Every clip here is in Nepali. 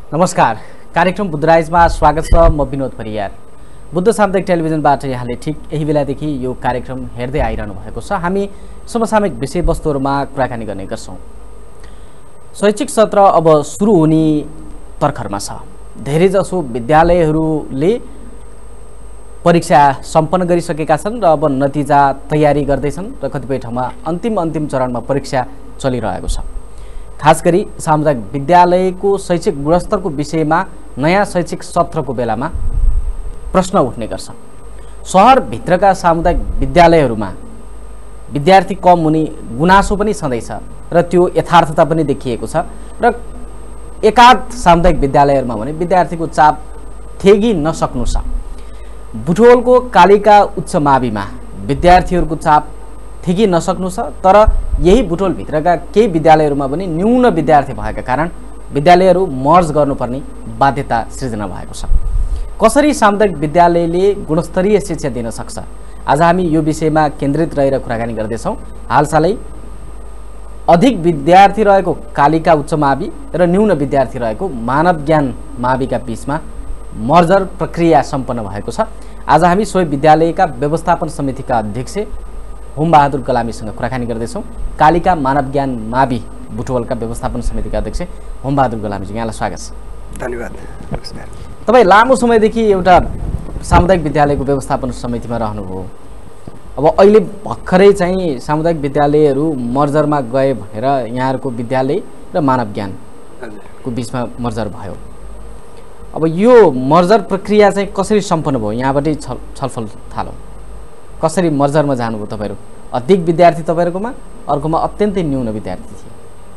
नमस्कार, कार्यक्रम बुद्धराइजमा स्वागत छ। म बिनोद परियार। बुद्ध साप्ताहिक टेलिभिजनबाट यहाँले ठिक यही बेलादेखि यो कार्यक्रम हेर्दै आइरहनु भएको छ। हामी समसामयिक विषयवस्तुहरूमा कुराकानी गर्ने गर्छौँ। शैक्षिक सत्र अब सुरु हुने तर्खरमा छ। धेरैजसो विद्यालयहरूले परीक्षा सम्पन्न गरिसकेका छन् र अब नतिजा तयारी गर्दैछन् र कतिपय ठाउँमा अन्तिम चरणमा परीक्षा चलिरहेको छ। खास गरी सामुदायिक विद्यालयको शैक्षिक गुणस्तरको विषयमा नयाँ शैक्षिक सत्रको बेलामा प्रश्न उठ्ने गर्छ। सहरभित्रका सामुदायिक विद्यालयहरूमा विद्यार्थी कम हुने गुनासो पनि छँदैछ र त्यो यथार्थता पनि देखिएको छ र एकाध सामुदायिक विद्यालयहरूमा भने विद्यार्थीको चाप थेगी नसक्नु छ। बुटवलको कालिका उच्च माविमा विद्यार्थीहरूको चाप थेगी नसक्नु छ, तर यही बुटवलभित्रका केही विद्यालयहरूमा पनि न्यून विद्यार्थी भएका कारण विद्यालयहरू मर्ज गर्नुपर्ने बाध्यता सृजना भएको छ। कसरी सामुदायिक विद्यालयले गुणस्तरीय शिक्षा दिन सक्छ, आज हामी यो विषयमा केन्द्रित रहेर कुराकानी गर्दैछौँ। हालसालै अधिक विद्यार्थी रहेको कालिका उच्च मावि र न्यून विद्यार्थी रहेको मानव ज्ञान माविका बीचमा मर्जर प्रक्रिया सम्पन्न भएको छ। आज हामी सोही विद्यालयका व्यवस्थापन समितिका अध्यक्ष बहादुर गलामीसँग कुराकानी गर्दैछौँ। कालिका मानव ज्ञान मावि बुटवलका व्यवस्थापन समितिका अध्यक्ष बहादुर गलामीजी, यहाँलाई स्वागत छ। धन्यवाद। नमस्कार। तपाईँ लामो समयदेखि एउटा सामुदायिक विद्यालयको व्यवस्थापन समितिमा रहनुभयो। अब अहिले भर्खरै चाहिँ सामुदायिक विद्यालयहरू मर्जरमा गए भनेर यहाँहरूको विद्यालय र मानव ज्ञानको बिचमा मर्जर भयो। अब यो मर्जर प्रक्रिया चाहिँ कसरी सम्पन्न भयो, यहाँबाटै छलफल थालौँ। कसरी मर्जरमा जानुभयो तपाईँहरू? अधिक विद्यार्थी तपाईँहरूकोमा, अर्कोमा अत्यन्तै न्यून विद्यार्थी थिए।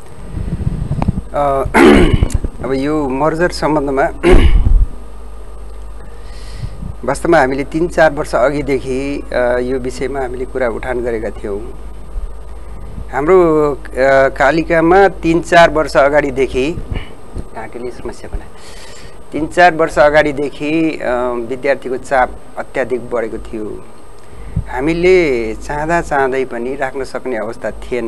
अब यो मर्जर सम्बन्धमा वास्तवमा हामीले 3-4 वर्ष अघिदेखि यो विषयमा हामीले कुरा उठान गरेका थियौँ। हाम्रो कालिकामा 3-4 वर्ष अगाडिदेखि घाँटीले समस्या बनाए 3-4 वर्ष अगाडिदेखि विद्यार्थीको चाप अत्याधिक बढेको थियो। हामीले चाहँदै पनि राख्न सक्ने अवस्था थिएन।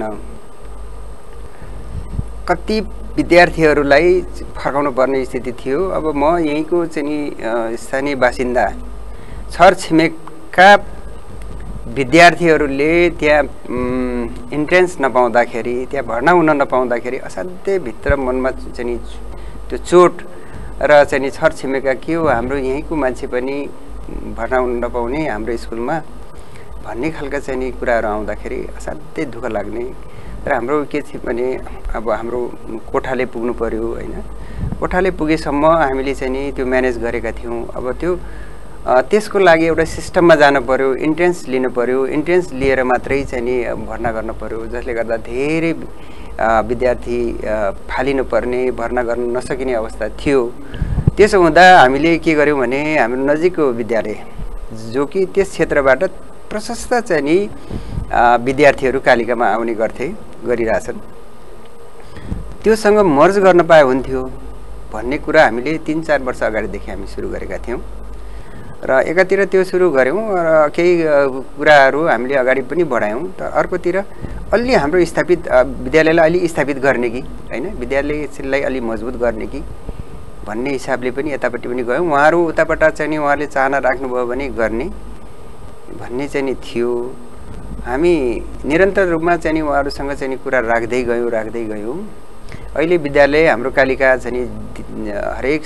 कति विद्यार्थीहरूलाई फर्काउनु पर्ने स्थिति थियो। अब म यहीँको चाहिँ स्थानीय बासिन्दा छरछिमेकका विद्यार्थीहरूले त्यहाँ इन्ट्रेन्स नपाउँदाखेरि, त्यहाँ भर्ना हुन नपाउँदाखेरि असाध्यै भित्र मनमा चाहिँ त्यो चोट र चाहिँ छरछिमेका के हो हाम्रो यहीँको मान्छे पनि भर्ना हुन नपाउने हाम्रो स्कुलमा भन्ने खालका चाहिँ कुराहरू आउँदाखेरि असाध्यै दुःख लाग्ने। र हाम्रो के थियो भने अब हाम्रो कोठाले पुग्नु पर्यो हैन। कोठाले पुगेसम्म हामीले चाहिँ त्यो म्यानेज गरेका थियौँ। अब त्यो त्यसको लागि एउटा सिस्टममा जानु पर्यो, इन्ट्रेन्स लिनु पर्यो, इन्ट्रेन्स लिएर मात्रै चाहिँ भर्ना गर्न पर्यो, जसले गर्दा धेरै विद्यार्थी फालिनु पर्ने, भर्ना गर्न नसकिने अवस्था थियो। त्यसो हुँदा हामीले के गर्यौँ भने हाम्रो नजिकको विद्यालय जो कि त्यस क्षेत्रबाट प्रशस्त चाहिँ विद्यार्थीहरू कालिकामा आउने गरिरहेछन्, त्योसँग मर्ज गर्न पाए हुन्थ्यो भन्ने कुरा हामीले 3-4 वर्ष अगाडिदेखि हामी सुरु गरेका थियौँ। र एकातिर त्यो सुरु गऱ्यौँ र केही कुराहरू हामीले अगाडि पनि बढायौँ। तर अर्कोतिर अलि हाम्रो स्थापित विद्यालयलाई अलि स्थापित गर्ने कि हैन, विद्यालयलाई अलि मजबुत गर्ने कि भन्ने हिसाबले पनि यतापट्टि पनि गयौँ। उहाँहरू उताबाट चाहिँ उहाँहरूले चाहना राख्नुभयो भने गर्ने भन्ने चाहिँ थियो। हामी निरन्तर रूपमा चाहिँ उहाँहरूसँग चाहिँ कुरा राख्दै गयौँ। अहिले विद्यालय हाम्रो कालिका चाहिँ हरेक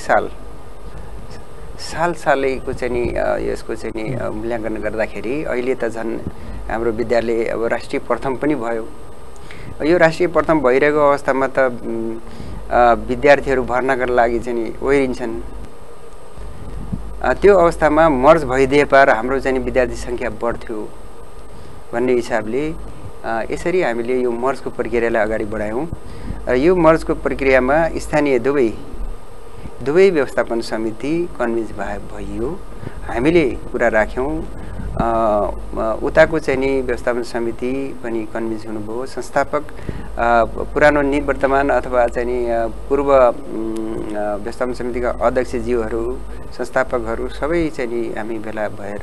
सालैको चाहिँ यसको चाहिँ मूल्याङ्कन गर्दाखेरि अहिले त झन् हाम्रो विद्यालय अब राष्ट्रिय प्रथम पनि भयो। यो राष्ट्रिय प्रथम भइरहेको अवस्थामा त विद्यार्थीहरू भर्नाका लागि चाहिँ ओइरिन्छन्। त्यो अवस्थामा मर्ज भइदिए पार हाम्रो चाहिँ विद्यार्थी सङ्ख्या बढ्थ्यो भन्ने हिसाबले यसरी हामीले यो मर्जको प्रक्रियालाई अगाडि बढायौँ। र यो मर्जको प्रक्रियामा स्थानीय दुवै व्यवस्थापन समिति कन्भिन्स भइयो। हामीले कुरा राख्यौँ, उताको चाहिँ नि व्यवस्थापन समिति पनि कन्भिन्स हुनुभयो। संस्थापक पुरानो निवर्तमान अथवा चाहिँ पूर्व व्यवस्थापन समितिका अध्यक्षज्यूहरू, संस्थापकहरू सबै चाहिँ हामी भेला भएर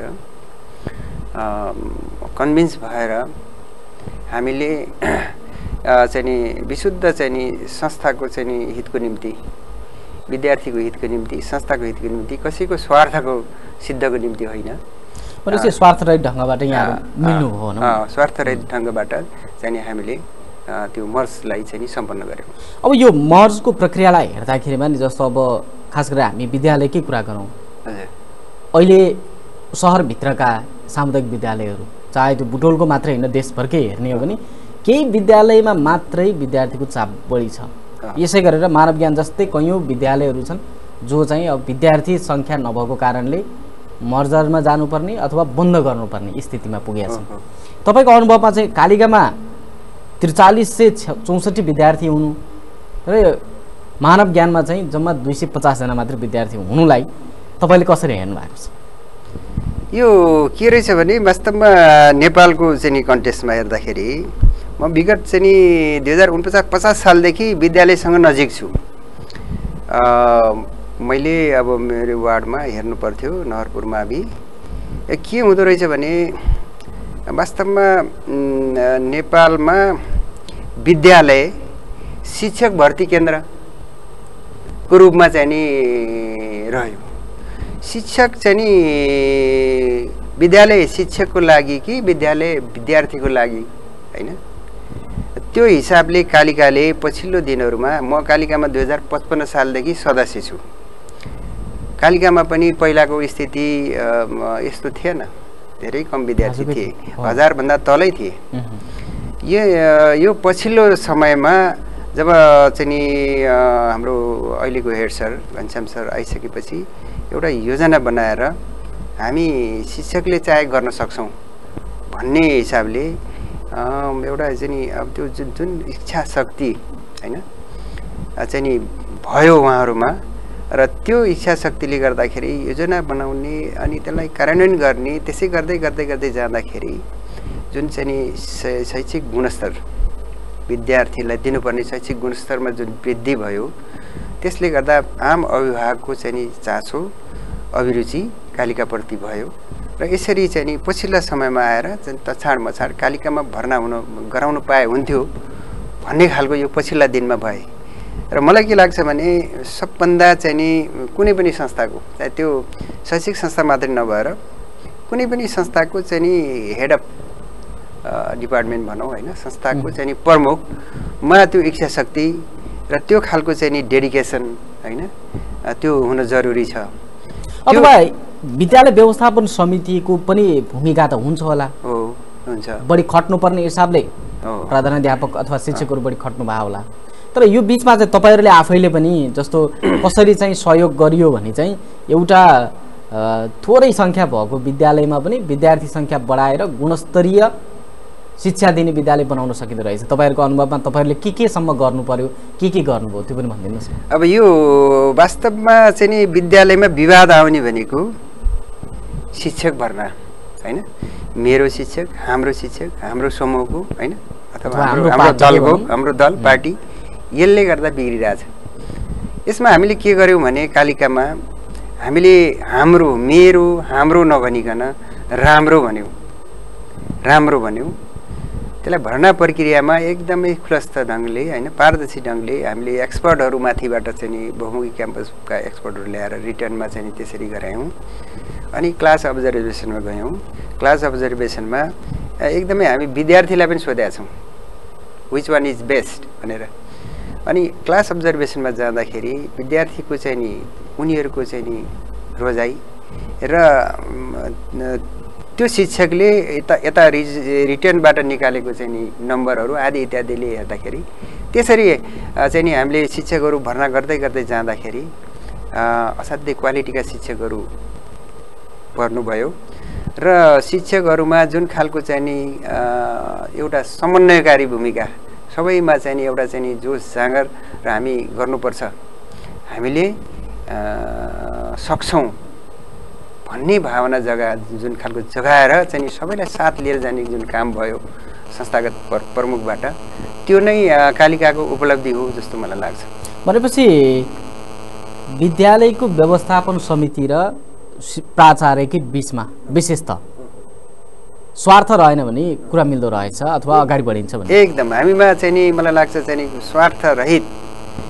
कन्भिन्स भएर हामीले चाहिँ विशुद्ध चाहिँ संस्थाको चाहिँ हितको निम्ति विद्यार्थीको हितको निम्ति संस्थाको हितको निम्ति कसैको स्वार्थको सिद्धको निम्ति होइन भनेपछि स्वार्थरहित ढङ्गबाट यहाँ मिल्नु हो न स्वार्थरहित ढङ्गबाट चाहिँ हामीले त्यो मर्जलाई चाहिँ सम्पन्न गर्यौँ अब यो मर्जको प्रक्रियालाई हेर्दाखेरिमा नि जस्तो अब खास गरेर हामी विद्यालयकै कुरा गरौँ हजुर अहिले सहरभित्रका सामुदायिक विद्यालयहरू चाहे त्यो बुटोलको मात्रै होइन देशभरकै हेर्ने हो भने केही विद्यालयमा मात्रै विद्यार्थीको चाप बढी छ यसै गरेर मानव ज्ञान जस्तै कैयौँ विद्यालयहरू छन् जो चाहिँ अब विद्यार्थी सङ्ख्या नभएको कारणले मर्जरमा जानुपर्ने अथवा बन्द गर्नुपर्ने स्थितिमा पुगेका छन् तपाईँको अनुभवमा चाहिँ कालिकामा 4364 विद्यार्थी हुनु र मानव ज्ञानमा चाहिँ जम्मा 250 जना मात्र विद्यार्थी हुनुलाई तपाईँले कसरी हेर्नु भएको छ यो के रहेछ भने वास्तवमा नेपालको चाहिँ कन्टेक्स्टमा हेर्दाखेरि म विगत चाहिँ 2049 सालदेखि विद्यालयसँग नजिक छु मैले अब मेरो वार्डमा हेर्नु पर्थ्यो नहरपुर मावि के हुँदो रहेछ भने वास्तवमा नेपालमा विद्यालय शिक्षक भर्ती केन्द्रको रूपमा चाहिँ नि रह्यो शिक्षक चाहिँ नि विद्यालय शिक्षकको लागि कि विद्यालय विद्यार्थीको लागि हैन त्यो हिसाबले कालिकाले पछिल्लो दिनहरुमा म कालिकामा 2055 सालदेखि सदस्य छु कालिकामा पनि पहिलाको स्थिति यस्तो थिएन धेरै कम विद्यार्थी थिए 1000 भन्दा तलै थिए यो पछिल्लो समयमा जब चाहिँ हाम्रो अहिलेको हेड सर घनश्याम सर आइसकेपछि एउटा योजना बनाएर हामी शिक्षकले चाहे गर्न सक्छौं भन्ने हिसाबले एउटा चाहिँ अब त्यो जुन इच्छा शक्ति हैन चाहिँ भयो उहाँहरुमा र त्यो इच्छा शक्तिले गर्दाखेरि योजना बनाउने अनि त्यसलाई कार्यान्वयन गर्ने त्यसै गर्दै जाँदाखेरि जुन चाहिँ शैक्षिक गुणस्तर विद्यार्थीलाई दिनुपर्ने शैक्षिक गुणस्तरमा जुन वृद्धि भयो त्यसले गर्दा आम अभिभावकको चाहिँ चासो अभिरुचि कालिकाप्रति भयो र यसरी चाहिँ पछिल्ला समयमा आएर तछाड मछाड कालिकामा भर्ना गराउन पाए हुन्थ्यो भन्ने खालको यो पछिल्ला दिनमा भए र मलाई के लाग्छ भने सबभन्दा चाहिँ कुनै पनि संस्थाको चाहे त्यो शैक्षिक संस्था मात्रै नभएर कुनै पनि संस्थाको चाहिँ हेड अफ डिपार्टमेन्ट भनौं हैन संस्थाको चाहिँ प्रमुखमा त्यो इच्छा शक्ति र त्यो खालको चाहिँ डेडिकेसन हैन त्यो हुन जरुरी छ अथवा विद्यालय व्यवस्थापन समितिको पनि भूमिका त हुन्छ होला हो हुन्छ बढी खट्नुपर्ने हिसाबले प्रधानाध्यापक अथवा शिक्षकहरू बढी खट्नु भयो होला तर यो बीचमा चाहिँ तपाईहरुले आफैले पनि जस्तो कसरी चाहिँ सहयोग गरियो भने चाहिँ एउटा थोरै संख्या भएको विद्यालयमा पनि विद्यार्थी संख्या बढाएर गुणस्तरीय शिक्षा दिने विद्यालय बनाउन सकिँदो रहेछ तपाईहरुको अनुभवमा तपाईहरुले के सम्म गर्नु पर्यो के गर्नुभयो त्यो पनि भनिदिनुस् अब यो वास्तवमा चाहिँ नि विद्यालयमा विवाद आउने भनेको शिक्षक भर्ना हैन मेरो शिक्षक हाम्रो समूहको हैन अथवा हाम्रो दलको हाम्रो दल पार्टी यसले गर्दा बिग्रिरहेछ यसमा हामीले के गर्यौं भने कालिकामा हामीले हाम्रो नभनिकन राम्रो भन्यौं त्यसलाई भर्ना प्रक्रियामा एकदमै खुलस्त ढंगले हैन पारदर्शी ढंगले हामीले एक्सपर्टहरु माथिबाट चाहिँ बहुमुखी क्याम्पसका एक्सपर्टहरु ल्याएर रिटर्नमा चाहिँ त्यसरी गरायौं अनि क्लास अब्जर्भेसनमा गयौं क्लास अब्जर्भेसनमा एकदमै हामी विद्यार्थीलाई पनि सोधेका छौं व्हिच वान इज बेस्ट भनेर अनि क्लास अब्जर्भेसनमा जाँदाखेरि विद्यार्थीको चाहिँ नि उनीहरुको चाहिँ नि रोजाई र त्यो शिक्षकले यता रिटर्नबाट निकालेको चाहिँ नि नम्बरहरु आदि इत्यादिले हेर्दाखेरि त्यसरी चाहिँ नि हामीले शिक्षकहरु भर्ना गर्दै जाँदाखेरि असाध्यै क्वालिटीका शिक्षकहरु पर्नुभयो र शिक्षकहरुमा जुन खालको चाहिँ नि एउटा समन्वयकारी भूमिका सबैमा चाहिँ नि एउटा चाहिँ नि जोश जाँगर र हामी गर्नुपर्छ हामीले सक्छौं भन्ने भावना जुन खालको जगाएर चाहिँ सबैलाई साथ लिएर जाने जुन काम भयो संस्थागत प्रमुखबाट त्यो नै कालिकाको उपलब्धि हो जस्तो मलाई लाग्छ भनेपछि विद्यालयको व्यवस्थापन समिति र प्राचार्यकै बीचमा विशेषतः स्वार्थ रहेन भने कुरा मिल्दो रहेछ अथवा अगाडि बढिन्छ भने एकदम हामीमा चाहिँ नि मलाई लाग्छ चाहिँ नि स्वार्थ रहित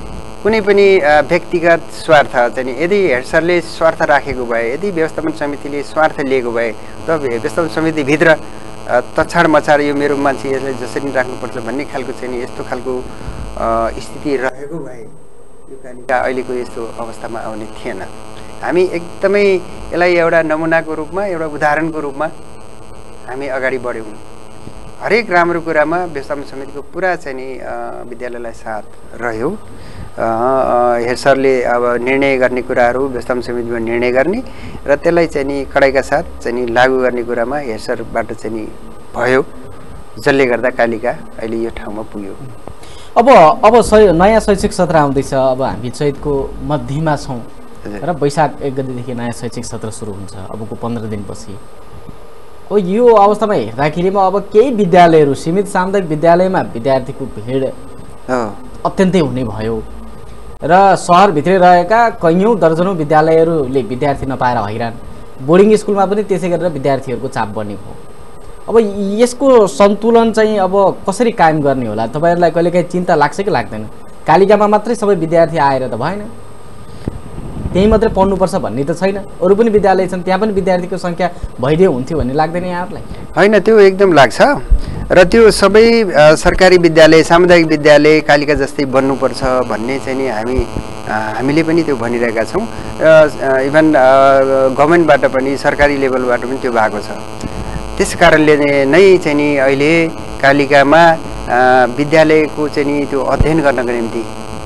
कुनै पनि व्यक्तिगत स्वार्थ चाहिँ यदि हेड सरले स्वार्थ राखेको भए, यदि व्यवस्थापन समितिले स्वार्थ लिएको भए त व्यवस्थापन समितिभित्र तछाड मछाड यो मेरो मान्छे यसलाई जसरी राख्नुपर्छ भन्ने खालको चाहिँ यस्तो खालको स्थिति रहेको भए यो कालिका अहिलेको यस्तो अवस्थामा आउने थिएन। हामी एकदमै यसलाई एउटा नमुनाको रूपमा, एउटा उदाहरणको रूपमा हामी अगाडि बढ्यौँ। हरेक राम्रो कुरामा व्यवस्थापन समितिको पुरा चाहिँ नि विद्यालयलाई साथ रह्यो। हेड सरले अब निर्णय गर्ने कुराहरू व्यवस्थापन समितिमा निर्णय गर्ने र त्यसलाई चाहिँ नि कडाइका साथ चाहिँ नि लागू गर्ने कुरामा हेड सरबाट चाहिँ नि भयो, जसले गर्दा कालिका अहिले यो ठाउँमा पुग्यो। अब नयाँ शैक्षिक सत्र आउँदैछ। अब हामी चैतको मध्यमा छौँ र वैशाख 1 गतेदेखि नयाँ शैक्षिक सत्र सुरु हुन्छ, अबको 15 दिनपछि। हो यो अवस्थामा हेर्दाखेरिमा अब केही विद्यालयहरू, सीमित सामुदायिक विद्यालयमा विद्यार्थीको भिड अत्यन्तै हुने भयो र सहरभित्रै रहेका कैयौँ दर्जनौँ विद्यालयहरूले विद्यार्थी नपाएर हैरान, बोर्डिङ स्कुलमा पनि त्यसै गरेर विद्यार्थीहरूको चाप बढ्ने भयो। अब यसको सन्तुलन चाहिँ अब कसरी कायम गर्ने होला? तपाईँहरूलाई कहिलेकाहीँ चिन्ता लाग्छ कि लाग्दैन? कालिकामा मात्रै सबै विद्यार्थी आएर त भएन, त्यही मात्रै पढ्नुपर्छ भन्ने त छैन। अरू पनि विद्यालय छन्, त्यहाँ पनि विद्यार्थीको सङ्ख्या भइदियो हुन्थ्यो भन्ने लाग्दैन यहाँहरूलाई? होइन, त्यो एकदम लाग्छ र त्यो सबै सरकारी विद्यालय, सामुदायिक विद्यालय कालिका जस्तै बन्नुपर्छ भन्ने चाहिँ नि हामीले पनि त्यो भनिरहेका छौँ। इभन गभर्मेन्टबाट पनि, सरकारी लेभलबाट पनि त्यो भएको छ। त्यस कारणले नै चाहिँ नि अहिले कालिकामा विद्यालयको चाहिँ नि त्यो अध्ययन गर्नको निम्ति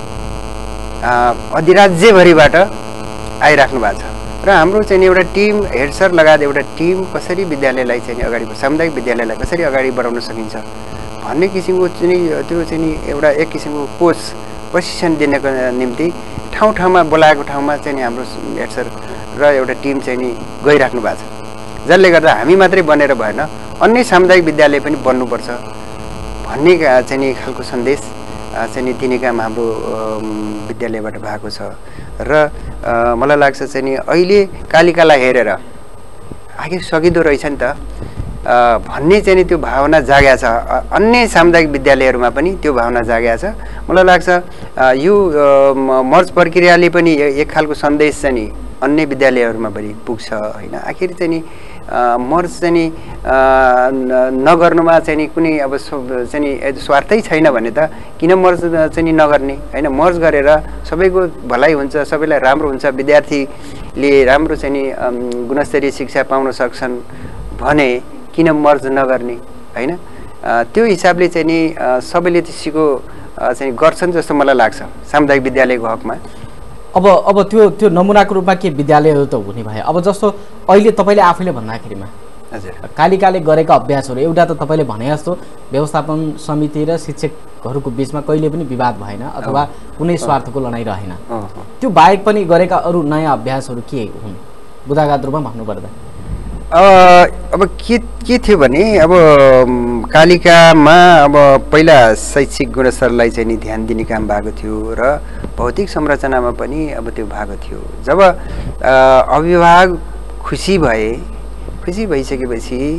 अधिराज्यभरिबाट आइराख्नु भएको छ र हाम्रो चाहिँ एउटा टिम, हेड सर लगायत एउटा टिम कसरी विद्यालयलाई चाहिँ अगाडि, सामुदायिक विद्यालयलाई कसरी अगाडि बढाउन सकिन्छ भन्ने किसिमको चाहिँ त्यो चाहिँ एउटा एक किसिमको कोच प्रशिक्षण दिनको निम्ति ठाउँ ठाउँमा बोलाएको ठाउँमा चाहिँ हाम्रो हेड सर र एउटा टिम चाहिँ गइराख्नु भएको छ। जसले गर्दा हामी मात्रै बनेर भएन, अन्य सामुदायिक विद्यालय पनि बन्नुपर्छ भन्ने चाहिँ खालको सन्देश चाहिँ दिने काम हाम्रो विद्यालयबाट भएको छ। र मलाई लाग्छ चाहिँ नि अहिले कालिकालाई हेरेर आखिर सकिँदो रहेछ नि त भन्ने चाहिँ नि त्यो भावना जाग्या छ। अन्य सामुदायिक विद्यालयहरूमा पनि त्यो भावना जाग्या छ। मलाई लाग्छ यो मर्ज प्रक्रियाले पनि एक खालको सन्देश चाहिँ नि अन्य विद्यालयहरूमा पनि पुग्छ होइन। आखिर चाहिँ नि मर्ज चाहिँ नि नगर्नुमा चाहिँ नि कुनै अब चाहिँ नि स्वार्थै छैन भने त किन मर्ज चाहिँ नि नगर्ने होइन। मर्ज गरेर सबैको भलाइ हुन्छ, सबैलाई राम्रो हुन्छ, विद्यार्थीले राम्रो चाहिँ नि गुणस्तरीय शिक्षा पाउन सक्छन् भने किन मर्ज नगर्ने होइन। त्यो हिसाबले चाहिँ नि सबैले त्यसको चाहिँ गर्छन् जस्तो मलाई लाग्छ सामुदायिक विद्यालयको हकमा। अब त्यो नमुनाको रूपमा के विद्यालयहरू त हुने भए। अब जस्तो अहिले तपाईँले आफैले भन्दाखेरिमा हजुर कालिकाले गरेका अभ्यासहरू, एउटा त तपाईँले भने जस्तो व्यवस्थापन समिति र शिक्षकहरूको बिचमा कहिले पनि विवाद भएन अथवा कुनै स्वार्थको लडाइँ रहेन। त्यो बाहेक पनि गरेका अरू नयाँ अभ्यासहरू के हुन् बुदाघात रूपमा भन्नुपर्दा? अब के थियो भने अब कालिकामा अब पहिला शैक्षिक गुणस्तरलाई चाहिँ नि ध्यान दिने काम भएको थियो र भौतिक संरचनामा पनि अब त्यो भएको थियो। जब अभिभावक खुसी भइसकेपछि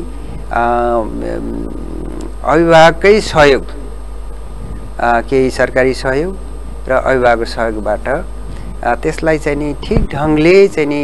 अभिभावककै सहयोग, केही सरकारी सहयोग र अभिभावकको सहयोगबाट त्यसलाई चाहिँ नि ठिक ढङ्गले चाहिँ नि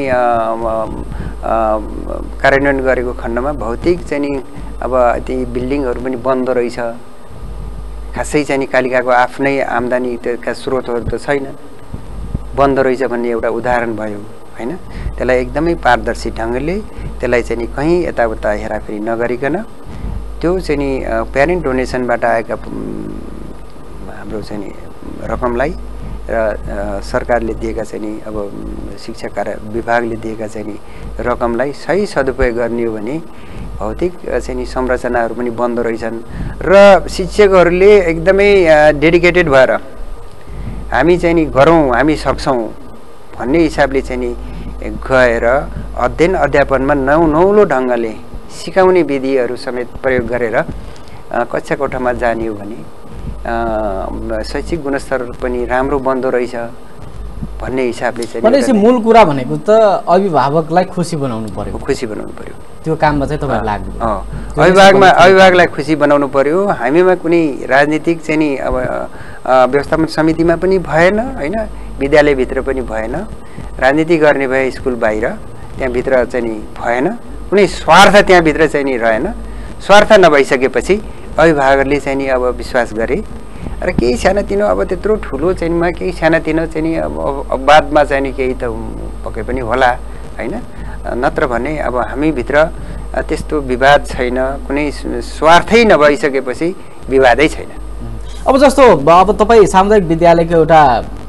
कार्यान्वयन गरेको खण्डमा भौतिक चाहिँ नि अब ती बिल्डिङहरू पनि बन्द रहेछ। खासै चाहिँ नि कालिकाको आफ्नै आम्दानीका स्रोतहरू त छैन, बन्द रहेछ भन्ने एउटा उदाहरण भयो होइन। त्यसलाई एकदमै पारदर्शी ढङ्गले त्यसलाई चाहिँ नि कहीँ यताउता हेराफेरी नगरिकन त्यो चाहिँ नि प्यारेन्ट डोनेसनबाट आएका हाम्रो चाहिँ नि रकमलाई र सरकारले दिएका चाहिँ नि अब शिक्षा कार्य विभागले दिएका चाहिँ नि रकमलाई सही सदुपयोग गर्ने हो भने भौतिक चाहिँ नि संरचनाहरू पनि बन्द रहेछन् र शिक्षकहरूले एकदमै डेडिकेटेड भएर हामी चाहिँ नि गरौँ, हामी सक्छौँ भन्ने हिसाबले चाहिँ नि गएर अध्ययन अध्यापनमा नौलो ढङ्गले सिकाउने विधिहरू समेत प्रयोग गरेर कक्षा कोठामा जाने हो भने शैक्षिक गुणस्तर पनि राम्रो बन्दो रहेछ भन्ने हिसाबले चाहिँ भनेपछि मूल कुरा भनेको त अभिभावकलाई खुसी बनाउनु पर्यो त्यो काममा चाहिँ तपाईहरु लाग्नु अभिभावकलाई खुसी बनाउनु पर्यो हामीमा कुनै राजनीतिक चाहिँ नि अब व्यवस्थापन समितिमा पनि भएन हैन विद्यालयभित्र पनि भएन राजनीति गर्ने भए स्कुल बाहिर त्यहाँभित्र चाहिँ नि भएन कुनै स्वार्थ त्यहाँभित्र चाहिँ नि रहेन स्वार्थ नभइसकेपछि अभिभावकले चाहिँ नि अब विश्वास गरे र केही सानातिनो अब त्यत्रो ठुलो चाहिँ मा केही सानातिनो चाहिँ नि अब बादमा चाहिँ नि केही त पक्कै पनि होला हैन नत्र भने अब हामी भित्र त्यस्तो विवाद छैन कुनै स्वार्थै नभइसकेपछि विवादै छैन अब जस्तो अब तपाई सामुदायिक विद्यालयको एउटा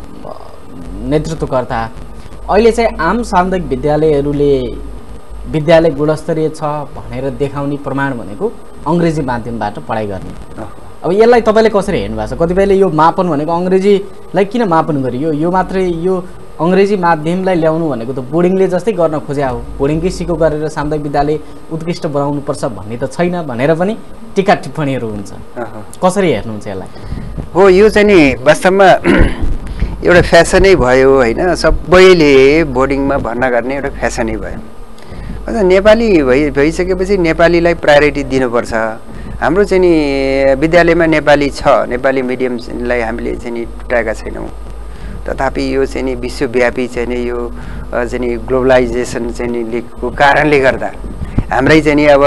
नेतृत्वकर्ता अहिले चाहिँ आम सामुदायिक विद्यालयहरूले विद्यालय गुणस्तरीय छ भनेर देखाउने प्रमाण भनेको अंग्रेजी माध्यमबाट पढाइ गर्ने अब यसलाई तपाईले कसरी हेर्नु भएको छ कतिपयले यो मापन भनेको अंग्रेजीलाई किन मापन गरियो यो मात्रै यो अंग्रेजी माध्यमलाई ल्याउनु भनेको त बोर्डिङले जस्तै गर्न खोज्या हो बोर्डिङकै सिको गरेर सामुदायिक विद्यालय उत्कृष्ट बनाउनु पर्छ भन्ने त छैन भनेर पनि टीका टिप्पणीहरू हुन्छ कसरी हेर्नुहुन्छ यसलाई हो यो चाहिँ नि वास्तवमा एउटा फ्यासनै भयो हैन सबैले बोर्डिङमा भर्ना गर्ने एउटा फ्यासनै भयो अझ नेपाली भइसकेपछि नेपालीलाई प्रायोरिटी दिनुपर्छ हाम्रो चाहिँ नि विद्यालयमा नेपाली छ नेपाली मिडियमलाई हामीले चाहिँ नि टुटाएका छैनौँ तथापि यो चाहिँ नि विश्वव्यापी चाहिँ नि यो चाहिँ नि ग्लोबलाइजेसन चाहिँ नि को कारणले गर्दा हाम्रै चाहिँ नि अब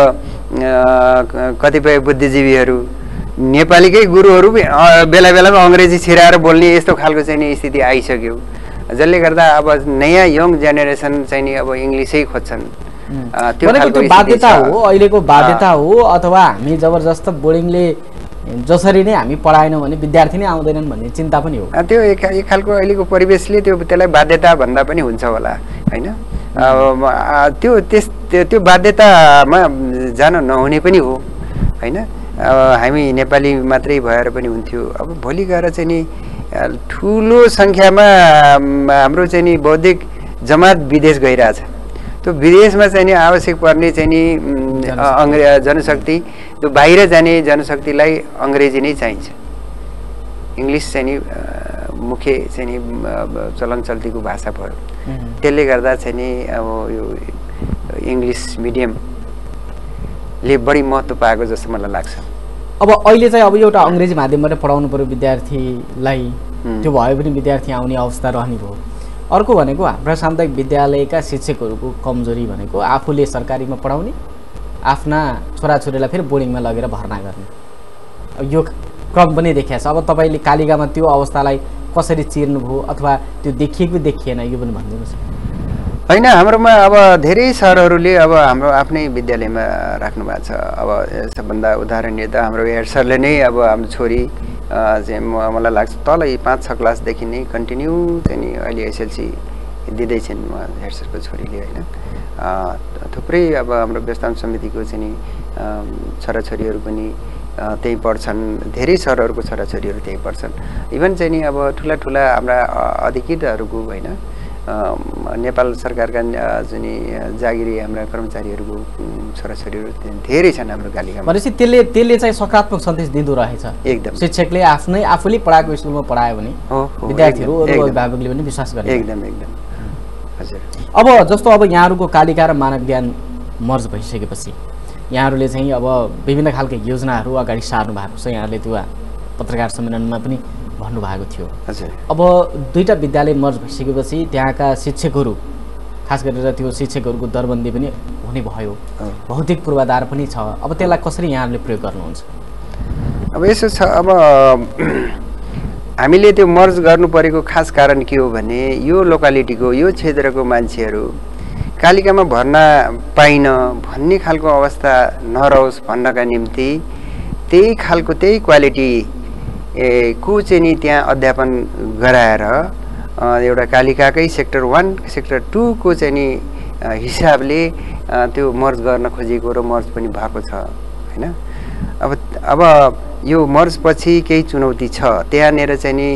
कतिपय बुद्धिजीवीहरू नेपालीकै गुरुहरू बेला बेलामा अंग्रेजी छिराएर बोल्ने यस्तो खालको चाहिँ नि स्थिति आइसक्यो जसले गर्दा अब नयाँ यङ जेनेरेसन चाहिँ नि अब इंग्लिसै खोज्छन् त्यो बाध्यता हो अहिलेको बाध्यता हो अथवा हामी जबरजस्त बोर्डिङले जसरी नै हामी पढाएनौं भने विद्यार्थी नै आउँदैनन् भन्ने चिन्ता पनि हो त्यो एक खालको अहिलेको परिवेशले त्यसलाई बाध्यता भन्दा पनि हुन्छ होला हैन त्यो बाध्यतामा जान नहुने पनि हो हैन हामी नेपाली मात्रै भएर पनि हुन्थ्यो अब भोलि गएर चाहिँ नि ठुलो संख्यामा हाम्रो चाहिँ नि बौद्धिक जमात विदेश गइरहेछ त्यो विदेशमा चाहिँ नि आवश्यक पर्ने चाहिँ नि जनशक्ति त्यो बाहिर जाने जनशक्तिलाई अंग्रेजी नै चाहिन्छ इंग्लिश चाहिँ नि मुख्य चाहिँ नि चलन चल्तीको भाषा भयो त्यसले गर्दा चाहिँ नि अब यो इंग्लिश मिडियमले बढी महत्त्व पाएको जस्तो मलाई लाग्छ अब अहिले चाहिँ अब एउटा अंग्रेजी माध्यमबाट पढाउनु पर्यो विद्यार्थीलाई त्यो भए पनि विद्यार्थी आउने अवस्था रहने भयो अर्को भनेको हाम्रो सामुदायिक विद्यालयका शिक्षकहरूको कमजोरी भनेको आफूले सरकारीमा पढाउने आफ्ना छोराछोरीलाई फेरि बोर्डिङमा लगेर भर्ना गर्ने यो क्रम पनि देखिएको छ अब तपाईले कालिगामा त्यो अवस्थालाई कसरी चिर्नुभयो अथवा त्यो देखिएन यो पनि भनिदिनुहोस् हैन हाम्रोमा अब धेरै सरहरूले अब हाम्रो आफ्नै विद्यालयमा राख्नु भएको छ अब सबभन्दा उदाहरणीय त हाम्रो हेड सरले नै अब हाम्रो छोरी चाहिँ मलाई लाग्छ तल 5-6 क्लासदेखि नै कन्टिन्यू चाहिँ नि अहिले एसएलसी दिँदैछन् हेड सरको छोरीले हैन थुप्रै अब हाम्रो व्यवस्थापन समितिको चाहिँ नि छोराछोरीहरू पनि त्यही पढ्छन् धेरै सरहरूको छोराछोरीहरू त्यही पढ्छन् इभन चाहिँ नि अब ठुला हाम्रा अधिकृतहरूको हैन नेपाल सरकारका जुनी जागिरी हाम्रा कर्मचारीहरूको छोराछोरीहरू धेरै छन् हाम्रो गालीगाउँमा भनेपछि त्यसले चाहिँ सकारात्मक सन्देश दिँदो रहेछ एकदम शिक्षकले आफूले पढाएको स्कुलमा पढायो भने विद्यार्थीहरू अरु अभिभावकले पनि विश्वास गर्ने एकदम हजुर अब जस्तो अब यहाँहरुको कालिका र मानव ज्ञान मर्ज भइसकेपछि यहाँहरुले चाहिँ अब विभिन्न खालका योजनाहरू अगाडि सार्नु भएको छ यहाँहरुले त्यो पत्रकार सम्मेलनमा पनि भन्नु भएको थियो हजुर अब दुईटा विद्यालय मर्ज भइसकेपछि त्यहाँका शिक्षकहरू खास गरेर त्यो शिक्षकहरूको दरबन्दी पनि हुने भयो भौतिक पूर्वाधार पनि छ अब त्यसलाई कसरी यहाँहरुले प्रयोग गर्नुहुन्छ अब यसो छ अब हामीले त्यो मर्ज गर्नु परेको खास कारण के हो भने यो लोकालिटीको यो क्षेत्रको मान्छेहरू कालिकामा भर्ना पाइन भन्ने खालको अवस्था नरहोस् भन्नका निम्ति त्यही खालको त्यही क्वालिटी को चाहिँ नि त्यहाँ अध्यापन गराएर एउटा कालिकाकै सेक्टर 1 सेक्टर 2 को चाहिँ नि हिसाबले त्यो मर्ज गर्न खोजेको र मर्ज पनि भएको छ हैन अब यो मर्ज पछि केही चुनौती छ त्यहाँनेर चाहिँ नि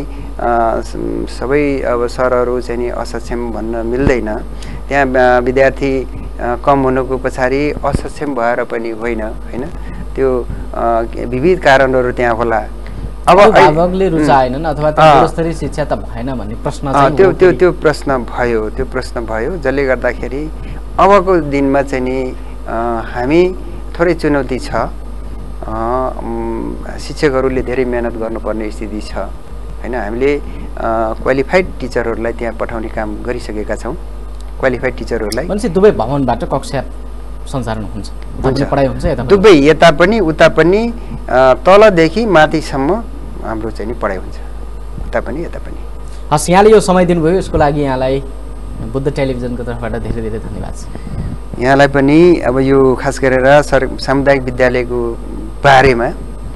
सबै अब सरहरू चाहिँ नि असक्षम भन्न मिल्दैन त्यहाँ विद्यार्थी कम हुनुको पछाडी असक्षम भएर पनि होइन हैन त्यो विविध कारणहरू त्यहाँ होला अब अभिभावकले रुचाएनन् अथवा त्यो गुणस्तरीय शिक्षा त भएन भन्ने प्रश्न चाहिँ त्यो प्रश्न भयो जसले गर्दाखेरि अबको दिनमा चाहिँ नि हामी थोरै चुनौती छ शिक्षकहरूले धेरै मेहनत गर्नुपर्ने स्थिति छ हैन हामीले क्वालिफाइड टिचरहरूलाई त्यहाँ पठाउने काम गरिसकेका छौं क्वालिफाइड टिचरहरूलाई मान्छे दुवै भवनबाट कक्षा सञ्चालन हुन्छ पढाइ हुन्छ दुवै यता पनि उता पनि तलदेखि माथिसम्म हाम्रो चाहिँ नि पढाइ हुन्छ उता पनि यता पनि हस् यहाँले यो समय दिनुभयो यसको लागि यहाँलाई बुद्ध टेलिभिजनको तर्फबाट धेरै धेरै धन्यवाद छ यहाँलाई पनि अब यो खास गरेर सामुदायिक विद्यालयको बारेमा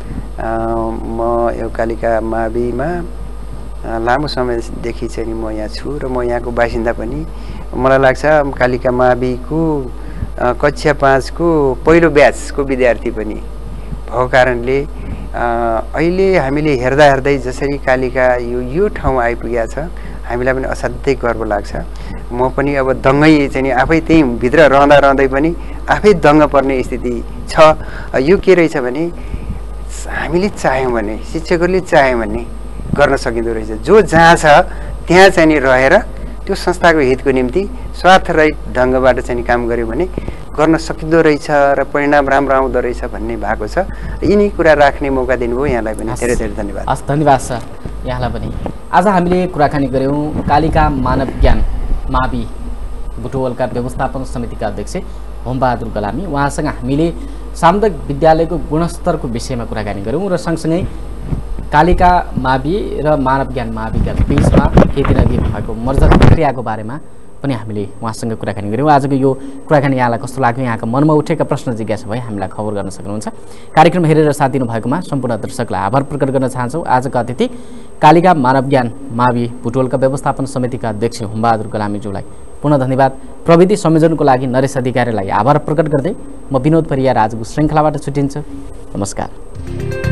म यो कालिका माविमा लामो समयदेखि चाहिँ म यहाँ छु र म यहाँको बासिन्दा पनि मलाई लाग्छ कालिका माविको कक्षा 5 को पहिलो ब्याचको विद्यार्थी पनि भएको कारणले अहिले हामीले हेर्दा हेर्दै जसरी कालिका यो ठाउँ आइपुगेको छ हामीलाई पनि असाध्यै गर्व लाग्छ म पनि अब दङ्गै चाहिँ आफै त्यही भित्र रहँदै पनि आफै दङ्ग पर्ने स्थिति छ यो के रहेछ भने हामीले चाह्यौं भने शिक्षकहरूले चाह्यौं भने गर्न सकिँदो रहेछ जो जहाँ छ त्यहाँ चाहिँ नि रहेर त्यो संस्थाको हितको निम्ति स्वार्थरहित ढङ्गबाट चाहिँ काम गर्यो भने गर्न सकिँदो रहेछ र परिणाम राम्रो आउँदो रहेछ भन्ने भएको छ यिनी कुरा राख्ने मौका दिनुभयो यहाँलाई पनि धेरै धेरै धन्यवाद हस् धन्यवाद छ यहाँलाई पनि आज हामीले कुराकानी गर्यौं कालिका मानव ज्ञान मावि बुटवलका व्यवस्थापन समितिका अध्यक्ष बहादुर गलामी उहाँसँग हामीले सामुदायिक विद्यालयको गुणस्तरको विषयमा कुराकानी गर्यौं र सँगसँगै कालिका मावि र मानव ज्ञान माविका बीचमा केही दिन अघि भएको मर्जर प्रक्रियाको बारेमा पनि हामीले उहाँसँग कुराकानी गर्यौं आजको यो कुराकानी यहाँलाई कस्तो लाग्यो यहाँको मनमा उठेका प्रश्न जिज्ञासा भए हामीलाई खबर गर्न सक्नुहुन्छ कार्यक्रम हेरेर साथ दिनु भएकोमा सम्पूर्ण दर्शकलाई आभार प्रकट गर्न चाहन्छौं आजका अतिथि कालिका मानव ज्ञान मावि बुटवलका व्यवस्थापन समितिका अध्यक्ष बहादुर गलामीज्यूलाई पुनः धन्यवाद प्रविधि संयोजनको लागि नरेश अधिकारीलाई आभार प्रकट गर्दै म विनोद परियार आजको श्रृङ्खलाबाट छुट्टिन्छु नमस्कार